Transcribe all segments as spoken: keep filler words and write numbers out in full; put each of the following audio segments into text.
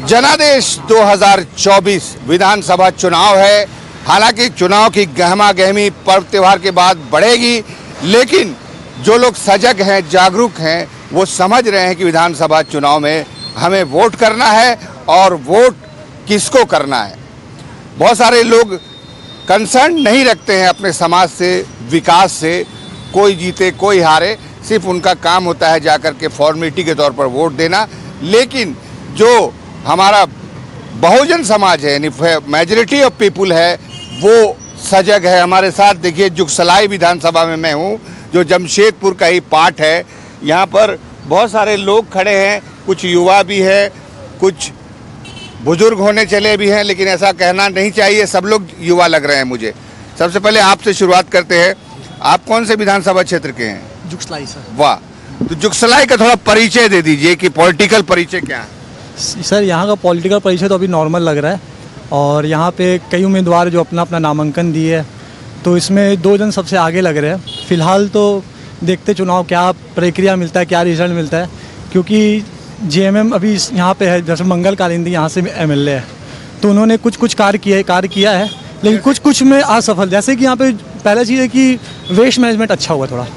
जनादेश दो हज़ार चौबीस विधानसभा चुनाव है। हालांकि चुनाव की गहमा गहमी पर्व त्योहार के बाद बढ़ेगी, लेकिन जो लोग सजग हैं, जागरूक हैं, वो समझ रहे हैं कि विधानसभा चुनाव में हमें वोट करना है और वोट किसको करना है। बहुत सारे लोग कंसर्न नहीं रखते हैं अपने समाज से, विकास से। कोई जीते कोई हारे, सिर्फ उनका काम होता है जाकर के फॉर्मेलिटी के तौर पर वोट देना। लेकिन जो हमारा बहुजन समाज है, यानी मेजॉरिटी ऑफ पीपुल है, वो सजग है। हमारे साथ देखिए, जुगसलाई विधानसभा में मैं हूँ, जो जमशेदपुर का ही पार्ट है। यहाँ पर बहुत सारे लोग खड़े हैं, कुछ युवा भी है, कुछ बुजुर्ग होने चले भी हैं, लेकिन ऐसा कहना नहीं चाहिए, सब लोग युवा लग रहे हैं मुझे। सबसे पहले आपसे शुरुआत करते हैं। आप कौन से विधानसभा क्षेत्र के हैं? जुगसलाई सर। वाह, तो जुगसलाई का थोड़ा परिचय दे दीजिए कि पॉलिटिकल परिचय क्या है। सर यहाँ का पॉलिटिकल परिचय तो अभी नॉर्मल लग रहा है, और यहाँ पे कई उम्मीदवार जो अपना अपना नामांकन दिए है, तो इसमें दो जन सबसे आगे लग रहे हैं। फिलहाल तो देखते चुनाव क्या प्रक्रिया मिलता है, क्या रिजल्ट मिलता है, क्योंकि जेएमएम अभी यहाँ पे है, जैसे मंगल कालिंदी यहाँ से एमएलए है, तो उन्होंने कुछ कुछ कार्य किए कार्य किया है, लेकिन कुछ कुछ में असफल। जैसे कि यहाँ पे पहला चीज़ है कि वेस्ट मैनेजमेंट अच्छा हुआ थोड़ा,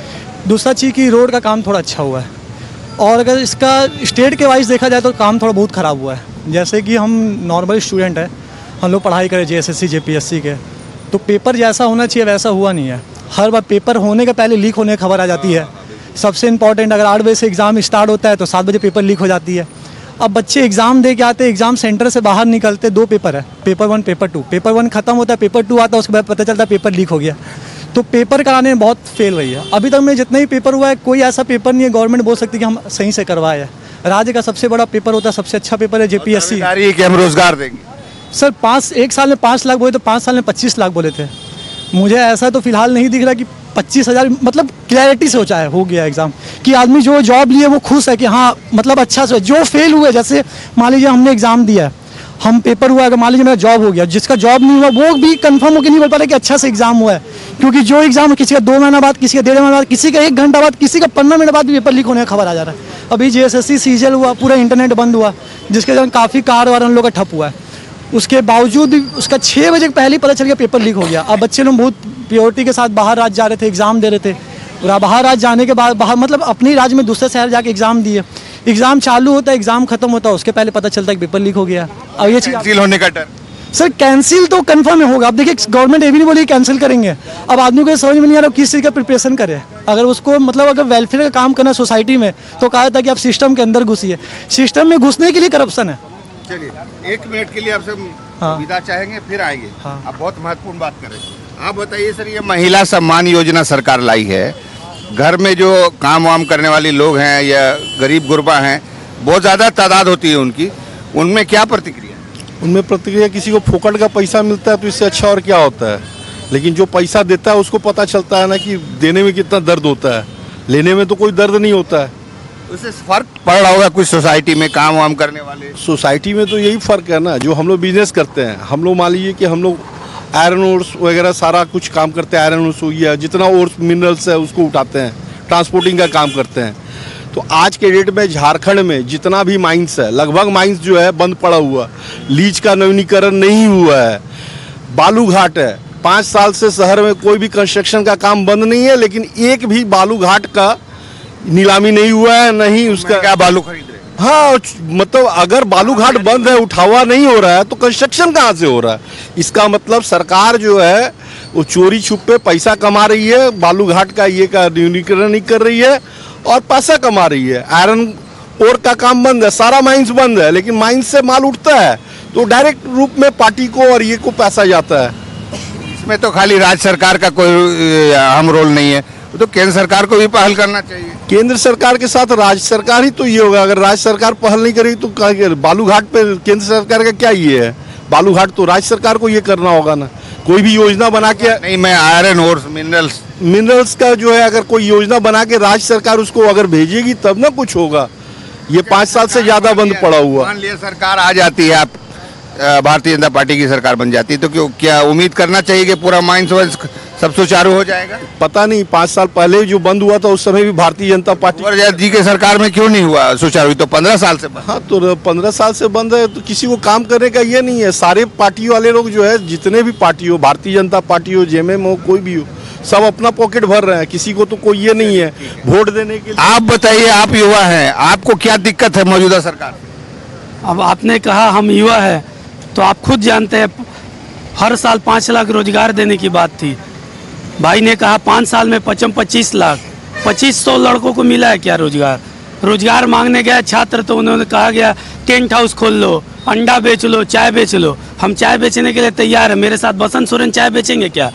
दूसरा चीज़ कि रोड का काम थोड़ा अच्छा हुआ है, और अगर इसका स्टेट के वाइज देखा जाए तो काम थोड़ा बहुत ख़राब हुआ है। जैसे कि हम नॉर्मल स्टूडेंट हैं, हम लोग पढ़ाई करें जेएसएससी जेपीएससी के, तो पेपर जैसा होना चाहिए वैसा हुआ नहीं है। हर बार पेपर होने के पहले लीक होने की खबर आ जाती है। सबसे इंपॉर्टेंट, अगर आठ बजे से एग्ज़ाम स्टार्ट होता है तो सात बजे पेपर लीक हो जाती है। अब बच्चे एग्ज़ाम दे के आते हैं, एग्ज़ाम सेंटर से बाहर निकलते, दो पेपर है, paper one paper two. Paper one खत्म होता है, पेपर टू आता है, उसके बाद पता चलता है पेपर लीक हो गया। तो पेपर कराने में बहुत फेल रही है। अभी तक में जितना ही पेपर हुआ है, कोई ऐसा पेपर नहीं है गवर्नमेंट बोल सकती कि हम सही से करवाए हैं। राज्य का सबसे बड़ा पेपर होता है, सबसे अच्छा पेपर है जेपीएससी। कि हम रोजगार देंगे सर, पाँच एक साल में पाँच लाख बोले तो पाँच साल में पच्चीस लाख बोले थे। मुझे ऐसा तो फिलहाल नहीं दिख रहा कि पच्चीस हज़ार, मतलब क्लैरिटी से सोचा है हो गया एग्ज़ाम, कि आदमी जो जॉब लिए वो खुश है कि हाँ मतलब अच्छा से। जो फेल हुए, जैसे मान लीजिए हमने एग्ज़ाम दिया है, हम पेपर हुआ, अगर मान लीजिए मेरा जॉब हो गया, जिसका जॉब नहीं हुआ वो भी कंफर्म होकर नहीं बोल पा रहा कि अच्छा से एग्ज़ाम हुआ है, क्योंकि जो एग्ज़ाम किसी का दो महीना बाद, किसी का डेढ़ महीना बाद, किसी का एक घंटा बाद, किसी का पंद्रह मिनट बाद भी पेपर लीक होने का खबर आ जा रहा है। अभी जेएसएससी सीजीएल हुआ, पूरा इंटरनेट बंद हुआ, जिसके कारण काफ़ी कार वार उन लोग का ठप हुआ है। उसके बावजूद उसका छः बजे पहले ही पता चल गया पेपर लीक हो गया। अब बच्चे लोग बहुत प्योरिटी के साथ बाहर राज्य जा रहे थे, एग्ज़ाम दे रहे थे, और बाहर राज्य जाने के बाद बाहर मतलब अपने राज्य में दूसरे शहर जाके एग्ज़ाम दिए। एग्ज़ाम चालू होता है, एग्ज़ाम खत्म होता है, उसके पहले पता चलता है कि पेपर लीक हो गया। अब ये चीज़ कैंसिल होने का डर सर, कैंसिल तो कंफर्म होगा। अब देखिए, गवर्नमेंट ये भी नहीं बोली कैंसिल करेंगे। अब आदमी को समझ में नहीं आ रहा किस चीज़ का प्रिपरेशन करे। अगर उसको मतलब अगर वेलफेयर का काम करना सोसाइटी में, तो कहा था कि आप सिस्टम के अंदर घुसिए। सिस्टम में घुसने के लिए करप्शन है। चलिए एक मिनट के लिए आपसे हाँ। विदा चाहेंगे, फिर आएंगे। हाँ। आप बहुत महत्वपूर्ण बात कर रहे हैं। आप बताइए सर, ये महिला सम्मान योजना सरकार लाई है, घर में जो काम वाम करने वाले लोग हैं या गरीब गुरबा हैं, बहुत ज़्यादा तादाद होती है उनकी, उनमें क्या प्रतिक्रिया? उनमें प्रतिक्रिया, किसी को फोकट का पैसा मिलता है तो इससे अच्छा और क्या होता है। लेकिन जो पैसा देता है उसको पता चलता है ना कि देने में कितना दर्द होता है, लेने में तो कोई दर्द नहीं होता है। उससे फर्क पड़ रहा होगा कुछ सोसाइटी में काम वाम करने वाले? सोसाइटी में तो यही फ़र्क है ना, जो हम लोग बिजनेस करते हैं, हम लोग मान लीजिए कि हम लोग आयरन ओर्स वगैरह सारा कुछ काम करते हैं। आयरन ओर्स हो गया, जितना ओर्स मिनरल्स है उसको उठाते हैं, ट्रांसपोर्टिंग का काम करते हैं। तो आज के डेट में झारखंड में जितना भी माइंस है, लगभग माइंस जो है बंद पड़ा हुआ, लीज का नवीनीकरण नहीं हुआ है, बालू घाट है। पाँच साल से शहर में कोई भी कंस्ट्रक्शन का काम बंद नहीं है, लेकिन एक भी बालू घाट का नीलामी नहीं हुआ है, नहीं उसका क्या बालू खरीद रहे? हाँ, मतलब अगर बालू घाट बंद है, उठावा नहीं हो रहा है, तो कंस्ट्रक्शन कहाँ से हो रहा है? इसका मतलब सरकार जो है वो चोरी छुपे पैसा कमा रही है, बालू घाट का ये का न्यूनीकरण नहीं कर रही है और पैसा कमा रही है। आयरन ओर का काम बंद है, सारा माइंस बंद है, लेकिन माइंस से माल उठता है तो डायरेक्ट रूप में पार्टी को और ये को पैसा जाता है। इसमें तो खाली राज्य सरकार का कोई अहम रोल नहीं है, तो केंद्र सरकार को भी पहल करना चाहिए। केंद्र सरकार के साथ राज्य सरकार ही तो ये होगा। अगर राज्य सरकार पहल नहीं करेगी तो बालू घाट पे केंद्र सरकार का क्या ये है? बालू घाट तो राज्य सरकार को ये करना होगा ना। कोई भी योजना बना के, नहीं मैं आयरन ओर्स मिनरल्स मिनरल्स का जो है, अगर कोई योजना बना के राज्य सरकार उसको अगर भेजेगी तब ना कुछ होगा। ये पाँच साल से ज्यादा बंद पड़ा हुआ। मान लिया सरकार आ जाती है, आप भारतीय जनता पार्टी की सरकार बन जाती है, तो क्यों क्या उम्मीद करना चाहिए कि पूरा माइंस सब सुचारू हो जाएगा? पता नहीं, पाँच साल पहले जो बंद हुआ था उस समय भी भारतीय जनता पार्टी। कुंवर जी के सरकार में क्यों नहीं हुआ सुचारू? तो पंद्रह साल से बंद। हाँ, तो पंद्रह साल से बंद है तो किसी को काम करने का ये नहीं है। सारे पार्टी वाले लोग जो है, जितने भी पार्टी हो, भारतीय जनता पार्टी हो, जेएमएम हो, कोई भी हो, सब अपना पॉकेट भर रहे हैं। किसी को तो कोई ये नहीं है वोट देने के लिए। आप बताइए, आप युवा हैं, आपको क्या दिक्कत है मौजूदा सरकार? अब आपने कहा हम युवा है, तो आप खुद जानते हैं हर साल पाँच लाख रोजगार देने की बात थी। भाई ने कहा पाँच साल में पचम पच्चीस लाख पच्चीस सौ लड़कों को मिला है क्या रोजगार? रोजगार मांगने गए छात्र तो उन्होंने कहा गया टेंट हाउस खोल लो, अंडा बेच लो, चाय बेच लो। हम चाय बेचने के लिए तैयार है। मेरे साथ बसंत सोरेन चाय बेचेंगे क्या?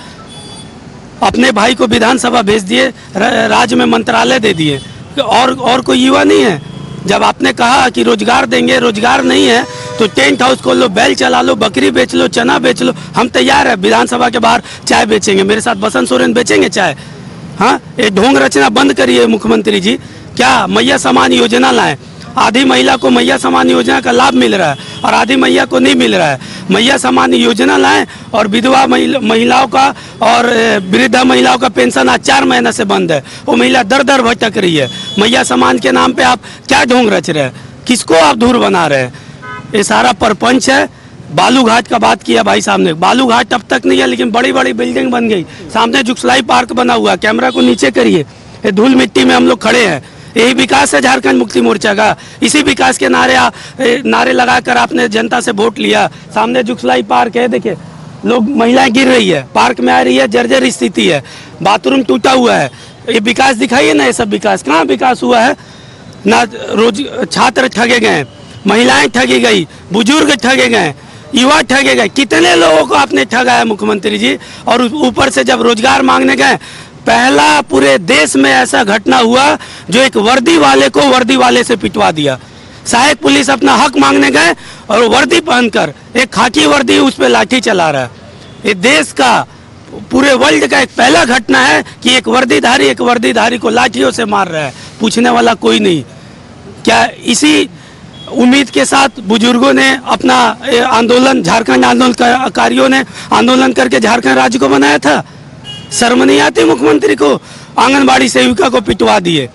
अपने भाई को विधानसभा भेज दिए, राज्य में मंत्रालय दे दिए, और और कोई युवा नहीं है। जब आपने कहा कि रोजगार देंगे, रोजगार नहीं है तो टेंट हाउस खोल लो, बैल चला लो, बकरी बेच लो, चना बेच लो। हम तैयार है, विधानसभा के बाहर चाय बेचेंगे। मेरे साथ बसंत सोरेन बेचेंगे चाय? हाँ, ये ढोंग रचना बंद करिए मुख्यमंत्री जी। क्या मैया समान योजना लाएं? आधी महिला को मैया समान योजना का लाभ मिल रहा है और आधी मैया को नहीं मिल रहा है। मैया समान योजना लाएं और विधवा महिलाओं का और वृद्धा महिलाओं का पेंशन आज चार महीने से बंद है। वो महिला दर दर भटक रही है। मैया समान के नाम पे आप क्या ढोंग रच रहे हैं? किसको आप धूर बना रहे हैं? ये सारा परपंच है। बालू घाट का बात किया भाई साहब ने। बालू घाट अब तक नहीं है, लेकिन बड़ी बड़ी बिल्डिंग बन गई। सामने जुगसलाई पार्क बना हुआ, कैमरा को नीचे करिए, ये धूल मिट्टी में हम लोग खड़े हैं। यही विकास है झारखंड मुक्ति मोर्चा का। इसी विकास के नारे आ, नारे लगाकर आपने जनता से वोट लिया। सामने जुगसलाई पार्क है, देखिए लोग, महिलाएं गिर रही है, पार्क में आ रही है, जर्जर स्थिति है, बाथरूम टूटा हुआ है। ये विकास दिखाइए ना, ये सब विकास कहाँ विकास हुआ है? ना रोज छात्र ठगे गए, महिलाएं ठगी गई, बुजुर्ग ठगे गए, युवा ठगे गए। कितने लोगों को आपने ठगा है मुख्यमंत्री जी? और ऊपर से जब रोजगार मांगने गए, पहला पूरे देश में ऐसा घटना हुआ जो एक वर्दी वाले को वर्दी वाले से पिटवा दिया। सहायक पुलिस अपना हक मांगने गए और वर्दी पहनकर, एक खाकी वर्दी, उस पर लाठी चला रहा है। ये देश का, पूरे वर्ल्ड का एक पहला घटना है कि एक वर्दीधारी एक वर्दीधारी को लाठियों से मार रहा है, पूछने वाला कोई नहीं। क्या इसी उम्मीद के साथ बुजुर्गों ने अपना आंदोलन, झारखंड आंदोलनकारियों ने आंदोलन करके झारखंड राज्य को बनाया था? शर्म नहीं आती मुख्यमंत्री को? आंगनबाड़ी सेविका को पिटवा दिए।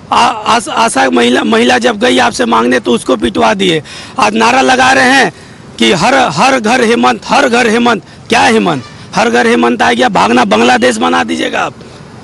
आस, आशा महिला महिला जब गई आपसे मांगने तो उसको पिटवा दिए। आज नारा लगा रहे हैं कि हर हर घर हेमंत, हर घर हेमंत। क्या हेमंत? हर घर हेमंत आ गया, भागना बांग्लादेश बना दीजिएगा आप?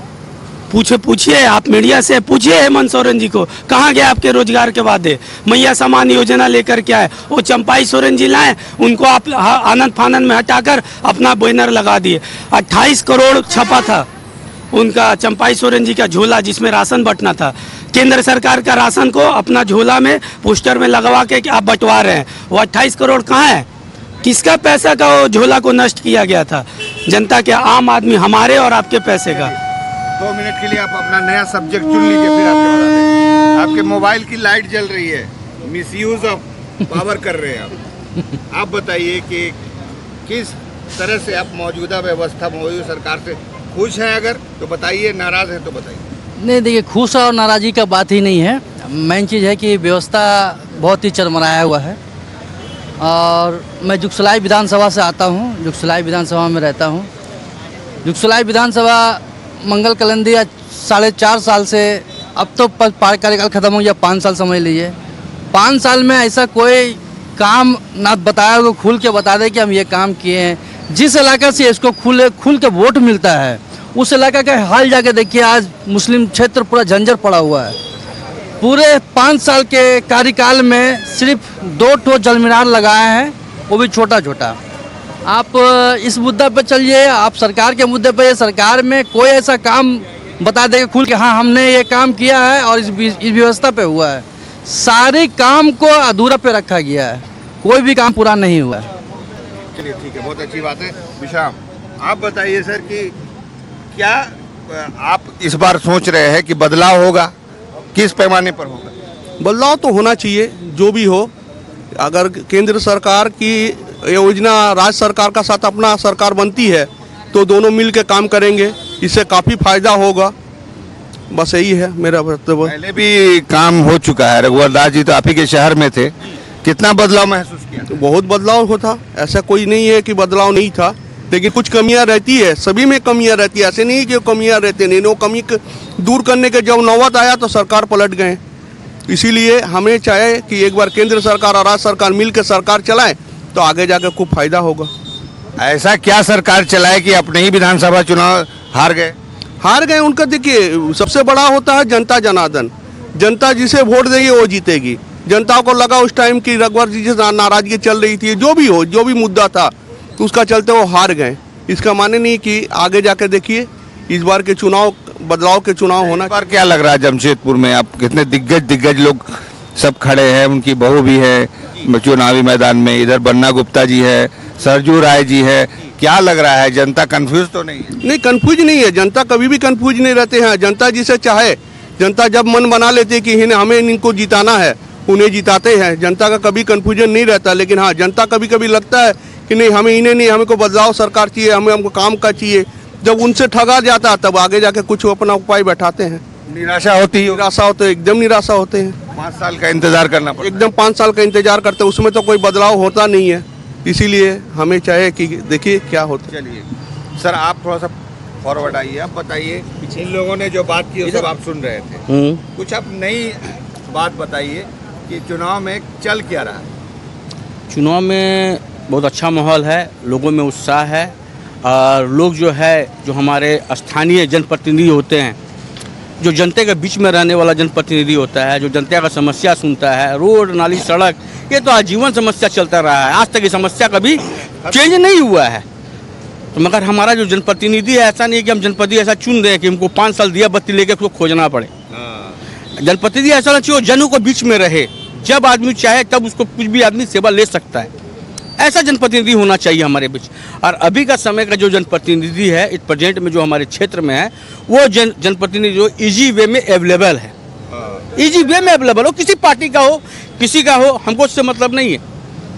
पूछे पूछिए, आप मीडिया से पूछिए हेमंत सोरेन जी को, कहाँ गए आपके रोजगार के वादे? मैया समान योजना लेकर क्या है? वो चंपाई सोरेन जी लाए, उनको आप आनंद फानंद में हटाकर अपना बैनर लगा दिए। अट्ठाईस करोड़ छपा था उनका, चंपाई सोरेन जी का झोला, जिसमें राशन बंटना था। केंद्र सरकार का राशन को अपना झोला में पोस्टर में लगवा के आप बंटवा रहे हैं। वो अट्ठाईस करोड़ कहाँ है? किसका पैसा का वो झोला को नष्ट किया गया था? जनता के, आम आदमी, हमारे और आपके पैसे का। दो मिनट के लिए आप अपना नया सब्जेक्ट चुन लीजिए, फिर आपके बता दें। आपके मोबाइल की लाइट जल रही है, मिसयूज ऑफ पावर कर रहे हैं आप। आप बताइए कि किस तरह से आप मौजूदा व्यवस्था, मौजूदा सरकार से खुश हैं? अगर तो बताइए, नाराज हैं तो बताइए। नहीं, देखिए, खुश और नाराज़गी का बात ही नहीं है। मेन चीज़ है कि व्यवस्था बहुत ही चरमराया हुआ है। और मैं जुगसलाई विधानसभा से आता हूँ, जुगसलाई विधानसभा में रहता हूँ। जुगसलाई विधानसभा मंगल कलंदी साढ़े चार साल से, अब तो पार कार्यकाल खत्म हो गया, पाँच साल समझ लीजिए। पाँच साल में ऐसा कोई काम ना बताया हो, खुल के बता दे कि हम ये काम किए हैं। जिस इलाका से इसको खुले खुल के वोट मिलता है, उस इलाका का हाल जाके देखिए। आज मुस्लिम क्षेत्र पूरा झंझर पड़ा हुआ है। पूरे पाँच साल के कार्यकाल में सिर्फ दो ठो जलमीनार लगाए हैं, वो भी छोटा छोटा। आप इस मुद्दा पर चलिए, आप सरकार के मुद्दे पर, सरकार में कोई ऐसा काम बता देगा खुल के, हाँ हमने ये काम किया है और इस इस व्यवस्था पे हुआ है। सारे काम को अधूरा पे रखा गया है, कोई भी काम पूरा नहीं हुआ है। चलिए ठीक है, बहुत अच्छी बात है। विशाम, आप बताइए सर कि क्या आप इस बार सोच रहे हैं कि बदलाव होगा? किस पैमाने पर होगा? बदलाव तो होना चाहिए, जो भी हो। अगर केंद्र सरकार की योजना राज्य सरकार का साथ अपना सरकार बनती है तो दोनों मिल के काम करेंगे, इससे काफ़ी फायदा होगा। बस यही है मेरा वक्तव्य। पहले भी काम हो चुका है, रघुवर दास जी तो आप ही के शहर में थे, कितना बदलाव महसूस किया? तो बहुत बदलाव होता, ऐसा कोई नहीं है कि बदलाव नहीं था, लेकिन कुछ कमियां रहती है, सभी में कमियां रहती है, ऐसे नहीं कि कमियां रहते नहीं। वो कमी दूर करने के जब नौबत आया तो सरकार पलट गए। इसीलिए हमें चाहे कि एक बार केंद्र सरकार और राज्य सरकार मिलकर सरकार चलाए तो आगे जाकर खूब फायदा होगा। ऐसा क्या सरकार चलाए कि अपने ही विधानसभा चुनाव हार गए? हार गए उनका देखिए, सबसे बड़ा होता है जनता जनार्दन। जनता जिसे वोट देगी वो जीतेगी। जनता को लगा उस टाइम की रघुवर जी से नाराजगी चल रही थी, जो भी हो, जो भी मुद्दा था उसका चलते वो हार गए। इसका माने नहीं कि आगे जाकर देखिए इस बार के चुनाव बदलाव के चुनाव होना। इस बार क्या लग रहा है जमशेदपुर में? आप कितने दिग्गज दिग्गज लोग सब खड़े हैं, उनकी बहू भी है चुनावी मैदान में, इधर बन्ना गुप्ता जी है, सरजू राय जी है। क्या लग रहा है, जनता कंफ्यूज तो नहीं है? नहीं, कंफ्यूज नहीं है। जनता कभी भी कंफ्यूज नहीं रहते हैं। जनता जिसे चाहे, जनता जब मन बना लेती है कि इन्हें हमें इनको जिताना है, उन्हें जिताते हैं। जनता का कभी कंफ्यूजन नहीं रहता। लेकिन हाँ, जनता कभी कभी लगता है कि नहीं हमें इन्हें नहीं, हमें को बदलाव सरकार चाहिए, हमें हमको काम का चाहिए। जब उनसे ठगा जाता है तब आगे जाके कुछ अपना उपाय बैठाते हैं। निराशा होती है? निराशा होते, एकदम निराशा होते हैं। पाँच साल का इंतजार करना पड़ता है। एकदम पाँच साल का इंतजार करते हैं, उसमें तो कोई बदलाव होता नहीं है। इसीलिए हमें चाहे कि देखिए क्या होता है। चलिए सर, आप थोड़ा सा फॉरवर्ड आइए, आप बताइए। इन लोगों ने जो बात की वो सब आप सुन रहे थे, कुछ आप नई बात बताइए कि चुनाव में चल क्या रहा है? चुनाव में बहुत अच्छा माहौल है, लोगों में उत्साह है। और लोग जो है, जो हमारे स्थानीय जनप्रतिनिधि होते हैं, जो जनता के बीच में रहने वाला जनप्रतिनिधि होता है, जो जनता का समस्या सुनता है, रोड नाली सड़क, ये तो आजीवन समस्या चलता रहा है। आज तक ये समस्या कभी चेंज नहीं हुआ है। तो मगर हमारा जो जनप्रतिनिधि है, ऐसा नहीं है कि हम जनप्रतिनिधि ऐसा चुन दें कि हमको पाँच साल दिया बत्ती लेके उसको खोजना पड़े। जनप्रतिनिधि ऐसा ना चाहिए जनों के बीच में रहे, जब आदमी चाहे तब उसको कुछ भी आदमी सेवा ले सकता है। ऐसा जनप्रतिनिधि होना चाहिए हमारे बीच। और अभी का समय का जो जनप्रतिनिधि है, इस प्रेजेंट में जो हमारे क्षेत्र में है, वो जन जनप्रतिनिधि जो इजी वे में अवेलेबल है, इजी वे में अवेलेबल हो, किसी पार्टी का हो, किसी का हो, हमको उससे मतलब नहीं है।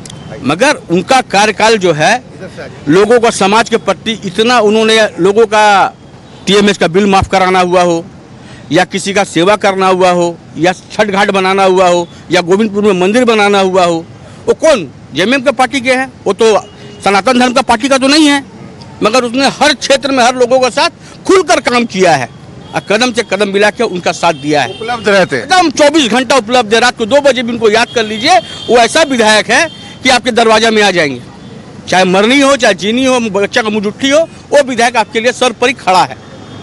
मगर उनका कार्यकाल जो है, लोगों का समाज के प्रति इतना उन्होंने, लोगों का टीएमएस का बिल माफ कराना हुआ हो, या किसी का सेवा करना हुआ हो, या छठ घाट बनाना हुआ हो, या गोविंदपुर में मंदिर बनाना हुआ हो, वो कौन जेएमएम के पार्टी के हैं? वो तो सनातन धर्म का पार्टी का तो नहीं है। मगर उसने हर क्षेत्र में हर लोगों के साथ खुलकर काम किया है और कदम से कदम मिला के उनका साथ दिया है। उपलब्ध रहते एकदम चौबीस घंटा उपलब्ध है। रात को दो बजे भी उनको याद कर लीजिए, वो ऐसा विधायक है कि आपके दरवाजा में आ जाएंगे। चाहे मरनी हो, चाहे जीनी हो, बच्चा का मुजुट्ठी हो, वो विधायक आपके लिए सर पर ही खड़ा है।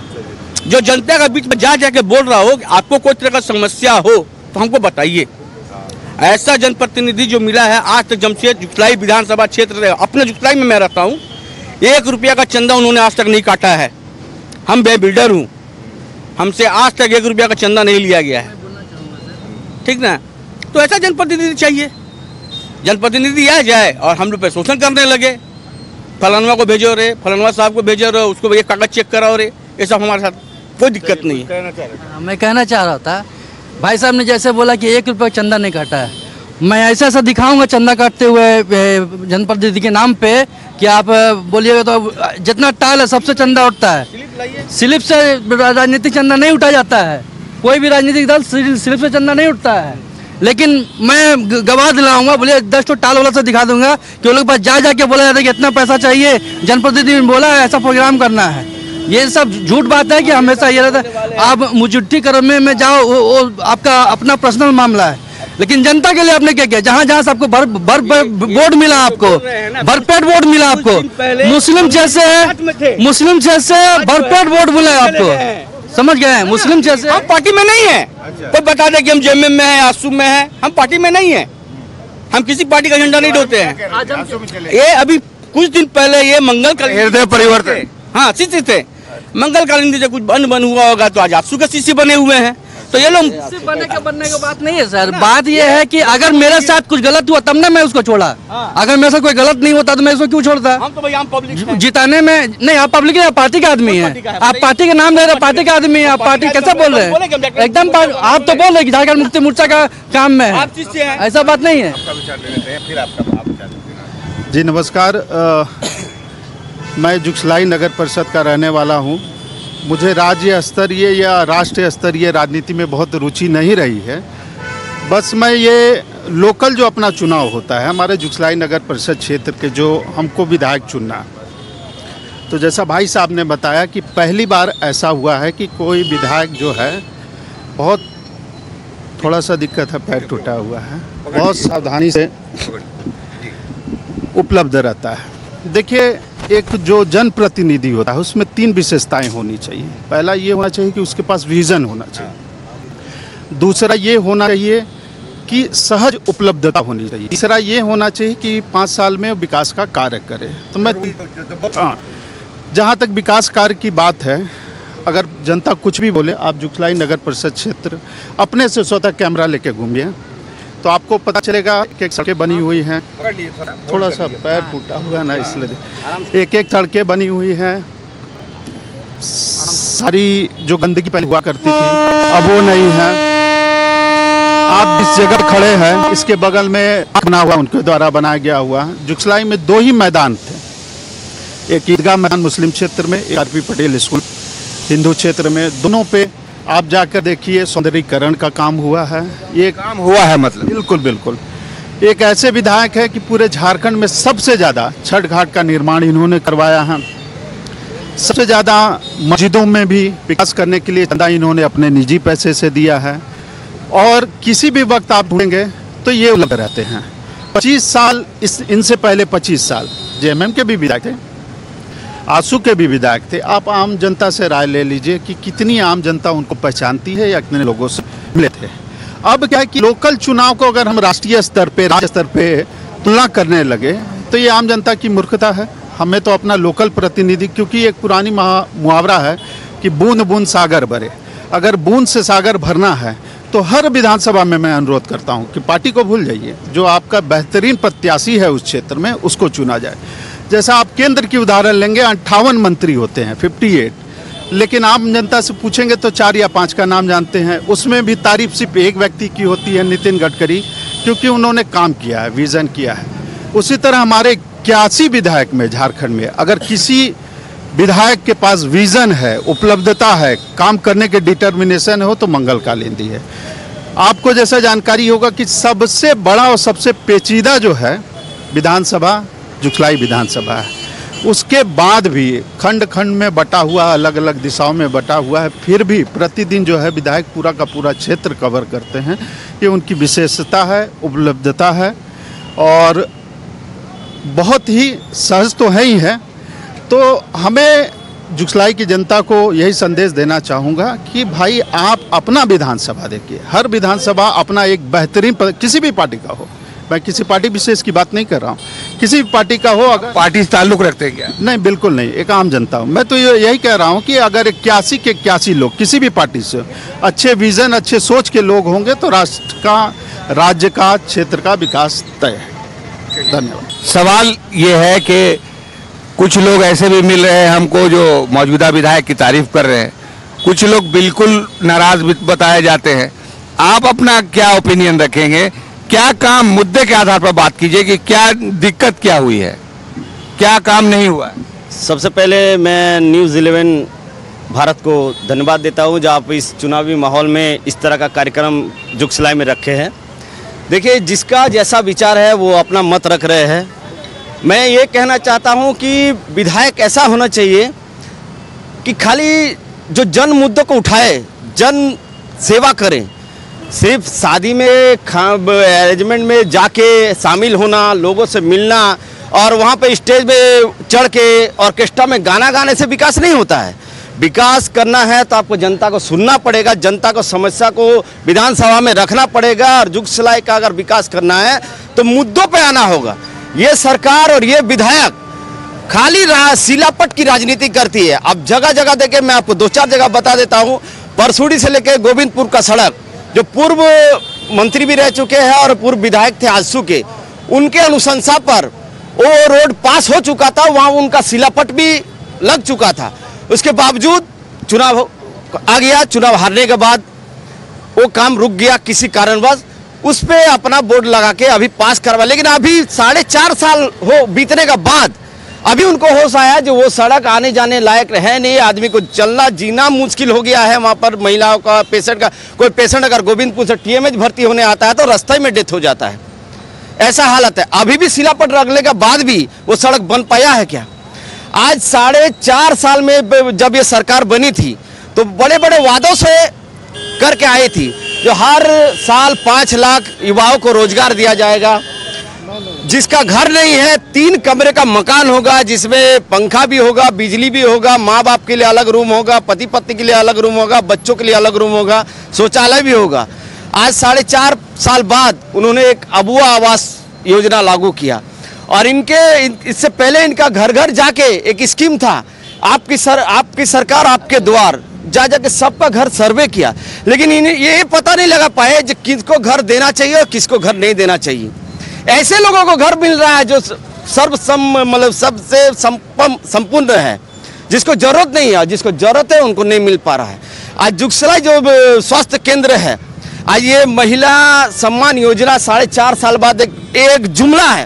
जो जनता के बीच में जा जाके बोल रहा हो कि आपको कोई तरह का समस्या हो तो हमको बताइए। ऐसा जनप्रतिनिधि जो मिला है आज तक जमशेद जुगसलाई विधानसभा क्षेत्र, अपने जुगसलाई में मैं रहता हूँ, एक रुपया का चंदा उन्होंने आज तक नहीं काटा है। हम बे बिल्डर हूँ, हमसे आज तक एक रुपया का चंदा नहीं लिया गया है, ठीक ना। तो ऐसा जनप्रतिनिधि चाहिए। जनप्रतिनिधि आ जाए और हम लोग पे शोषण करने लगे, फलानवा को भेजो रे, फलानवा साहब को भेजो रे, उसको ये कागज चेक कराओ रे, ये सब हमारे साथ कोई दिक्कत नहीं है। मैं कहना चाह रहा था, भाई साहब ने जैसे बोला कि एक रुपये चंदा नहीं काटा है, मैं ऐसा ऐसा दिखाऊंगा चंदा काटते हुए जनप्रतिनिधि के नाम पे कि आप बोलिएगा तो जितना टाल है सबसे चंदा उठता है। स्लिप से राजनीतिक चंदा नहीं उठा जाता है, कोई भी राजनीतिक दल स्लिप से चंदा नहीं उठता है। लेकिन मैं गवाह दिलाऊंगा, बोलिए दस तो टाल वाला से दिखा दूंगा कि वो लोग पास जा जाके बोला जाता है कि इतना पैसा चाहिए, जनप्रतिनिधि ने बोला है ऐसा प्रोग्राम करना है। ये सब झूठ बात है कि हमेशा ये रहता है आप मुजुट्ठी करने में जाओ, वो, वो आपका अपना पर्सनल मामला है। लेकिन जनता के लिए आपने क्या किया? जहाँ जहाँ से आपको भर भर वोट मिला, आपको भरपेट वोट मिला, आपको मुस्लिम जैसे मुस्लिम जैसे भरपेट वोट मिला आपको, समझ गए हैं? मुस्लिम जैसे हम पार्टी में नहीं है। कोई बता दे कि हम जेएमएम में है, आसू में है, हम पार्टी में नहीं है। हम किसी पार्टी का झंडा नहीं ढोते हैं। ये अभी कुछ दिन पहले ये मंगल का हृदय परिवर्तन, हाँ शिष्य थे, मंगल कालीन से कुछ बन बन हुआ होगा तो आज आसू के शिष्य बने हुए हैं। तो ये लोग बनने का बनने की बात नहीं है सर, बात ये है कि अगर मेरे साथ कुछ गलत हुआ तब ना मैं उसको छोड़ा। अगर मेरे साथ कोई गलत नहीं होता तो मैं उसको क्यों छोड़ता? हम तो भाई आम पब्लिक हैं। जिताने में नहीं, आप पब्लिक है, पार्टी का आदमी है, आप पार्टी के नाम ले रहे, पार्टी का आदमी है, आप पार्टी कैसे बोल रहे हैं? एकदम आप तो बोल रहे झारखंड मुक्ति मोर्चा का काम में है, ऐसा बात नहीं है। जी नमस्कार, आ, मैं जुगसलाई नगर परिषद का रहने वाला हूं। मुझे राज्य स्तरीय या राष्ट्रीय स्तरीय राजनीति में बहुत रुचि नहीं रही है। बस मैं ये लोकल जो अपना चुनाव होता है हमारे जुगसलाई नगर परिषद क्षेत्र के, जो हमको विधायक चुनना, तो जैसा भाई साहब ने बताया कि पहली बार ऐसा हुआ है कि कोई विधायक जो है बहुत थोड़ा सा दिक्कत है, पैर टूटा हुआ है, बहुत सावधानी से उपलब्ध रहता है। देखिए, एक जो जनप्रतिनिधि होता है उसमें तीन विशेषताएं होनी चाहिए। पहला ये होना चाहिए कि उसके पास विजन होना चाहिए, दूसरा ये होना चाहिए कि सहज उपलब्धता होनी चाहिए, तीसरा ये होना चाहिए कि पाँच साल में विकास का कार्य करे। तो मैं हाँ, जहाँ तक विकास कार्य की बात है, अगर जनता कुछ भी बोले, आप जुगसलाई नगर परिषद क्षेत्र अपने से स्वतः कैमरा लेके घूमिए तो आपको पता चलेगा एक एक सड़कें बनी हुई हैं, थोड़ा सा पैर टूटा हुआ है ना इसलिए, एक एक सड़कें बनी हुई हैं, सारी जो गंदगी पहले हुआ करती थी अब वो नहीं है। आप जिस जगह खड़े हैं इसके बगल में बना हुआ उनके द्वारा बनाया गया हुआ। जुगसलाई में दो ही मैदान थे, एक ईदगाह मैदान मुस्लिम क्षेत्र में, एक आर पी पटेल स्कूल हिंदू क्षेत्र में। दोनों पे आप जाकर देखिए सौंदर्यीकरण का काम हुआ है। ये काम हुआ है मतलब बिल्कुल बिल्कुल एक ऐसे विधायक है कि पूरे झारखंड में सबसे ज़्यादा छठ घाट का निर्माण इन्होंने करवाया है। सबसे ज़्यादा मस्जिदों में भी विकास करने के लिए चंदा इन्होंने अपने निजी पैसे से दिया है। और किसी भी वक्त आप ढूंढेंगे तो ये उपलब्ध रहते हैं। पच्चीस साल इस इनसे पहले पच्चीस साल जे एम एम के भी विधायक थे, आंसू के भी विधायक थे। आप आम जनता से राय ले लीजिए कि कितनी आम जनता उनको पहचानती है या कितने लोगों से मिले थे। अब क्या है कि लोकल चुनाव को अगर हम राष्ट्रीय स्तर पे राज्य स्तर पे तुलना करने लगे तो ये आम जनता की मूर्खता है। हमें तो अपना लोकल प्रतिनिधि, क्योंकि एक पुरानी मुहावरा है कि बूंद बूंद सागर भरे, अगर बूंद से सागर भरना है तो हर विधानसभा में मैं अनुरोध करता हूं कि पार्टी को भूल जाइए, जो आपका बेहतरीन प्रत्याशी है उस क्षेत्र में उसको चुना जाए। जैसा आप केंद्र की उदाहरण लेंगे, अट्ठावन मंत्री होते हैं, अट्ठावन, लेकिन आम जनता से पूछेंगे तो चार या पांच का नाम जानते हैं। उसमें भी तारीफ सिर्फ एक व्यक्ति की होती है, नितिन गडकरी, क्योंकि उन्होंने काम किया है, विजन किया है। उसी तरह हमारे इक्यासी विधायक में झारखंड में अगर किसी विधायक के पास विजन है, उपलब्धता है, काम करने के डिटर्मिनेशन हो तो मंगल कालिंदी है। आपको जैसा जानकारी होगा कि सबसे बड़ा और सबसे पेचीदा जो है विधानसभा जुगसलाई विधानसभा है। उसके बाद भी खंड खंड में बटा हुआ, अलग अलग दिशाओं में बटा हुआ है, फिर भी प्रतिदिन जो है विधायक पूरा का पूरा क्षेत्र कवर करते हैं। ये उनकी विशेषता है, उपलब्धता है और बहुत ही सहज तो है ही है। तो हमें जुगसलाई की जनता को यही संदेश देना चाहूँगा कि भाई आप अपना विधानसभा देखिए। हर विधानसभा अपना एक बेहतरीन, किसी भी पार्टी का हो, मैं किसी पार्टी विशेष की बात नहीं कर रहा हूँ, किसी भी पार्टी का हो। अगर पार्टी से ताल्लुक रखते हैं क्या? नहीं, बिल्कुल नहीं, एक आम जनता हूँ मैं। तो यही कह रहा हूँ कि अगर इक्यासी के इक्यासी लोग किसी भी पार्टी से अच्छे विजन, अच्छे सोच के लोग होंगे तो राष्ट्र का, राज्य का, क्षेत्र का विकास तय है। धन्यवाद। सवाल ये है कि कुछ लोग ऐसे भी मिल रहे हैं हमको जो मौजूदा विधायक की तारीफ कर रहे हैं, कुछ लोग बिल्कुल नाराज बताए जाते हैं। आप अपना क्या ओपिनियन रखेंगे? क्या काम, मुद्दे के आधार पर बात कीजिए कि क्या दिक्कत क्या हुई है, क्या काम नहीं हुआ? सबसे पहले मैं न्यूज़ इलेवन भारत को धन्यवाद देता हूं जो आप इस चुनावी माहौल में इस तरह का कार्यक्रम जुगसलाई में रखे हैं। देखिए, जिसका जैसा विचार है वो अपना मत रख रहे हैं। मैं ये कहना चाहता हूं कि विधायक ऐसा होना चाहिए कि खाली जो जन मुद्दों को उठाए, जन सेवा करें। सिर्फ शादी में अरेंजमेंट में जाके शामिल होना, लोगों से मिलना और वहाँ पे स्टेज पे चढ़ के ऑर्केस्ट्रा में गाना गाने से विकास नहीं होता है। विकास करना है तो आपको जनता को सुनना पड़ेगा, जनता को समस्या को विधानसभा में रखना पड़ेगा। और जुगसलाई का अगर विकास करना है तो मुद्दों पे आना होगा। ये सरकार और ये विधायक खाली सिलापट की राजनीति करती है। अब जगह जगह देखे, मैं आपको दो चार जगह बता देता हूँ। परसूड़ी से लेकर गोविंदपुर का सड़क, जो पूर्व मंत्री भी रह चुके हैं और पूर्व विधायक थे आंसू के, उनके अनुशंसा पर वो रोड पास हो चुका था, वहाँ उनका सिलापट भी लग चुका था। उसके बावजूद चुनाव आ गया, चुनाव हारने के बाद वो काम रुक गया किसी कारणवश। उस पर अपना बोर्ड लगा के अभी पास करवा, लेकिन अभी साढ़े चार साल हो बीतने के बाद अभी उनको होश आया जो वो सड़क आने जाने लायक है नहीं। आदमी को चलना जीना मुश्किल हो गया है वहाँ पर। महिलाओं का, पेशेंट का, कोई पेशेंट अगर गोविंदपुर से टीएमएच भर्ती होने आता है तो रास्ते में डेथ हो जाता है, ऐसा हालत है। अभी भी सिलापट रखने के बाद भी वो सड़क बन पाया है क्या? आज साढ़े चार साल में जब ये सरकार बनी थी तो बड़े बड़े वादों से करके आई थी, जो हर साल पाँच लाख युवाओं को रोजगार दिया जाएगा, जिसका घर नहीं है तीन कमरे का मकान होगा, जिसमें पंखा भी होगा, बिजली भी होगा, माँ बाप के लिए अलग रूम होगा, पति पत्नी के लिए अलग रूम होगा, बच्चों के लिए अलग रूम होगा, शौचालय भी होगा। आज साढ़े चार साल बाद उन्होंने एक अबुआ आवास योजना लागू किया और इनके इससे पहले इनका घर घर जाके एक स्कीम था, आपकी सर आपकी सरकार आपके द्वार, जा जाके सबका घर सर्वे किया, लेकिन इन्हें ये पता नहीं लगा पाए कि किसको घर देना चाहिए और किसको घर नहीं देना चाहिए। ऐसे लोगों को घर मिल रहा है जो सर्वसम मतलब सबसे संपूर्ण है, जिसको जरूरत नहीं है, जिसको जरूरत है उनको नहीं मिल पा रहा है। आज जुगसलाई जो स्वास्थ्य केंद्र है, आज ये महिला सम्मान योजना साढ़े चार साल बाद एक, एक जुमला है,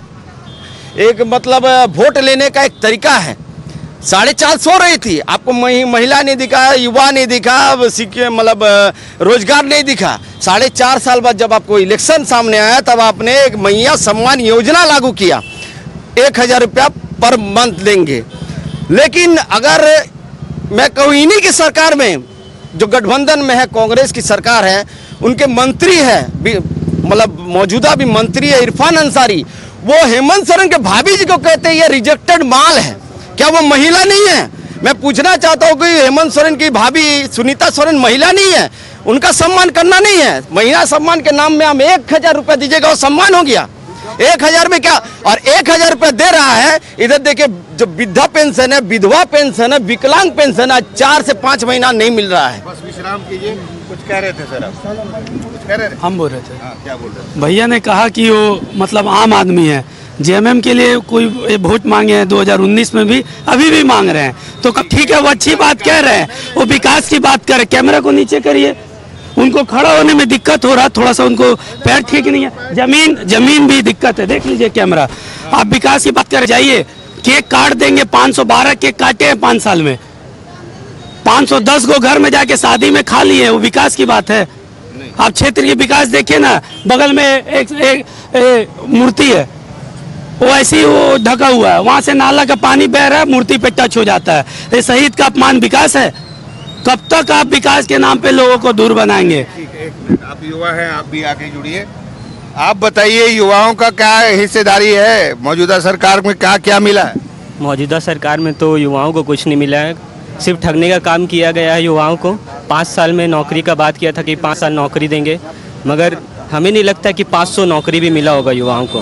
एक मतलब वोट लेने का एक तरीका है। साढ़े चार सौ रही थी, आपको महिला नहीं दिखा, युवा नहीं दिखा, मतलब रोजगार नहीं दिखा। साढ़े चार साल बाद जब आपको इलेक्शन सामने आया तब आपने एक मैया सम्मान योजना लागू किया, एक हजार रुपया पर मंथ देंगे। लेकिन अगर मैं कहूँ इन्हीं की सरकार में जो गठबंधन में है, कांग्रेस की सरकार है, उनके मंत्री है, मतलब मौजूदा भी मंत्री है इरफान अंसारी, वो हेमंत सोरेन के भाभी जी को कहते हैं ये रिजेक्टेड माल है। क्या वो महिला नहीं है? मैं पूछना चाहता हूँ कि हेमंत सोरेन की भाभी सुनीता सोरेन महिला नहीं है? उनका सम्मान करना नहीं है? महिला सम्मान के नाम में हम एक हजार रुपया दीजिएगा, वो सम्मान हो गया। एक हजार में क्या, और एक हजार रुपया दे रहा है। इधर देखिए जो वृद्धा पेंशन है, विधवा पेंशन है, विकलांग पेंशन है, चार से पाँच महीना नहीं मिल रहा है। बस विश्राम कीजिए, कुछ कह रहे थे सर आप? कुछ कह रहे थे? हम बोल रहे थे। हाँ, क्या बोल रहे थे? भैया ने कहा कि वो मतलब आम आदमी है, जेएमएम के लिए कोई वोट मांगे हैं दो हज़ार उन्नीस में भी, अभी भी मांग रहे हैं, तो ठीक है वो अच्छी बात कह रहे हैं, वो विकास की बात कर रहे हैं। कैमरा को नीचे करिए, उनको खड़ा होने में दिक्कत हो रहा, थोड़ा सा उनको पैर ठीक नहीं है, जमीन जमीन भी दिक्कत है, देख लीजिए कैमरा। आप विकास की बात कर जाइए, केक काट देंगे, पाँच सौ बारह केक काटे हैं पाँच साल में, पाँच सौ दस को घर में जाके शादी में खा लिए, वो विकास की बात है? आप क्षेत्र के विकास देखिए ना, बगल में एक, एक, एक मूर्ति है, वो ऐसी वो ढका हुआ है, वहां से नाला का पानी बह रहा है, मूर्ति पे टच हो जाता है। ये शहीद का अपमान विकास है? कब तक आप विकास के नाम पे लोगों को दूर बनाएंगे? ठीक है, एक मिनट, आप युवा हैं, आप भी आके जुड़िए। आप बताइए युवाओं का क्या हिस्सेदारी है मौजूदा सरकार में, क्या क्या मिला है? मौजूदा सरकार में तो युवाओं को कुछ नहीं मिला है, सिर्फ ठगने का काम किया गया है युवाओं को। पाँच साल में नौकरी का बात किया था कि पाँच साल नौकरी देंगे, मगर हमें नहीं लगता कि पाँच सौ नौकरी भी मिला होगा युवाओं को।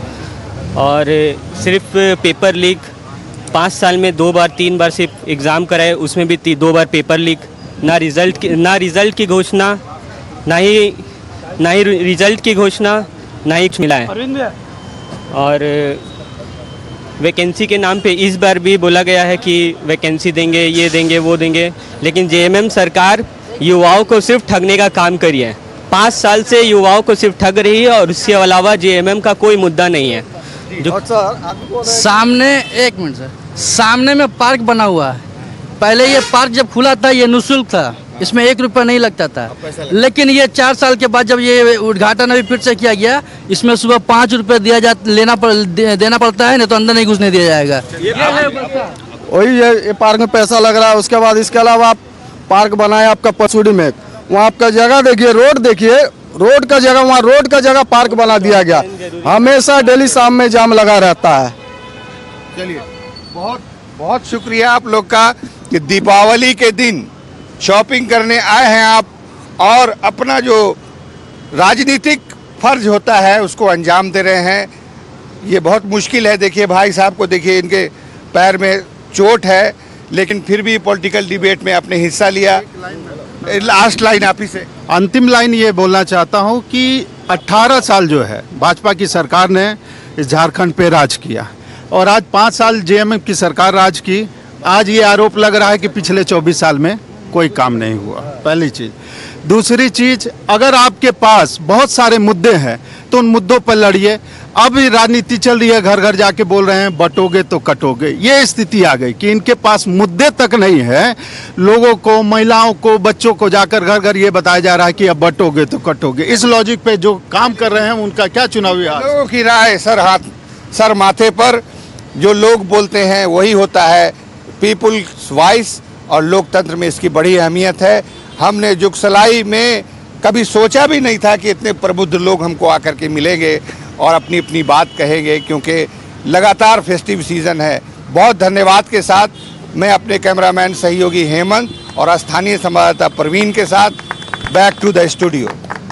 और सिर्फ पेपर लीक, पाँच साल में दो बार तीन बार सिर्फ एग्ज़ाम कराए, उसमें भी दो बार पेपर लीक, ना रिज़ल्ट की ना रिज़ल्ट की घोषणा, ना ही ना ही रिज़ल्ट की घोषणा, ना ही कुछ मिला है। और वैकेंसी के नाम पे इस बार भी बोला गया है कि वैकेंसी देंगे, ये देंगे, वो देंगे, लेकिन जेएमएम सरकार युवाओं को सिर्फ ठगने का काम करी है। पाँच साल से युवाओं को सिर्फ ठग रही है और उसके अलावा जेएमएम का कोई मुद्दा नहीं है। जो सामने एक मिनट सर, सामने में पार्क बना हुआ है, पहले ये पार्क जब खुला था ये निःशुल्क था, इसमें एक रुपया नहीं लगता था, लेकिन ये चार साल के बाद जब ये उद्घाटन अभी फिर से किया गया, इसमें सुबह पाँच रुपये दिया जा लेना पड़ दे, देना पड़ता है, नहीं तो अंदर नहीं घुसने दिया जाएगा। वही ये, ये पार्क में पैसा लग रहा है। उसके बाद इसके अलावा आप पार्क बनाए आपका पसूड़ी में, वहाँ आपका जगह देखिए, रोड देखिए, रोड का जगह वहाँ रोड का जगह पार्क बना दिया गया, हमेशा डेली शाम में जाम लगा रहता है। चलिए, बहुत बहुत शुक्रिया आप लोग का कि दीपावली के दिन शॉपिंग करने आए हैं आप और अपना जो राजनीतिक फर्ज होता है उसको अंजाम दे रहे हैं। ये बहुत मुश्किल है। देखिए भाई साहब को देखिए, इनके पैर में चोट है, लेकिन फिर भी पॉलिटिकल डिबेट में आपने हिस्सा लिया। लास्ट लाइन आप ही से। अंतिम लाइन ये बोलना चाहता हूँ कि अठारह साल जो है भाजपा की सरकार ने इस झारखंड पे राज किया और आज पाँच साल जेएमएम की सरकार राज की। आज ये आरोप लग रहा है कि पिछले चौबीस साल में कोई काम नहीं हुआ, पहली चीज़। दूसरी चीज़, अगर आपके पास बहुत सारे मुद्दे हैं तो उन मुद्दों पर लड़िए। अब राजनीति चल रही है, घर घर जाके बोल रहे हैं बटोगे तो कटोगे। ये स्थिति आ गई कि इनके पास मुद्दे तक नहीं है। लोगों को, महिलाओं को, बच्चों को जाकर घर घर ये बताया जा रहा है कि अब बटोगे तो कटोगे। इस लॉजिक पे जो काम कर रहे हैं उनका क्या चुनावी हाल? लोगों की राय सर हाथ सर माथे पर। जो लोग बोलते हैं वही होता है पीपुल्स वॉइस, और लोकतंत्र में इसकी बड़ी अहमियत है। हमने जुगसलाई में कभी सोचा भी नहीं था कि इतने प्रबुद्ध लोग हमको आकर के मिलेंगे और अपनी अपनी बात कहेंगे, क्योंकि लगातार फेस्टिव सीज़न है। बहुत धन्यवाद के साथ मैं अपने कैमरामैन सहयोगी हेमंत और स्थानीय संवाददाता प्रवीण के साथ back to the studio.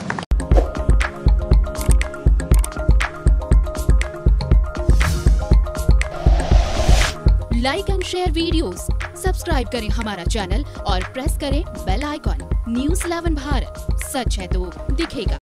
Like and share videos, subscribe करें हमारा चैनल और प्रेस करें bell icon. News eleven Bharat, सच है तो दिखेगा।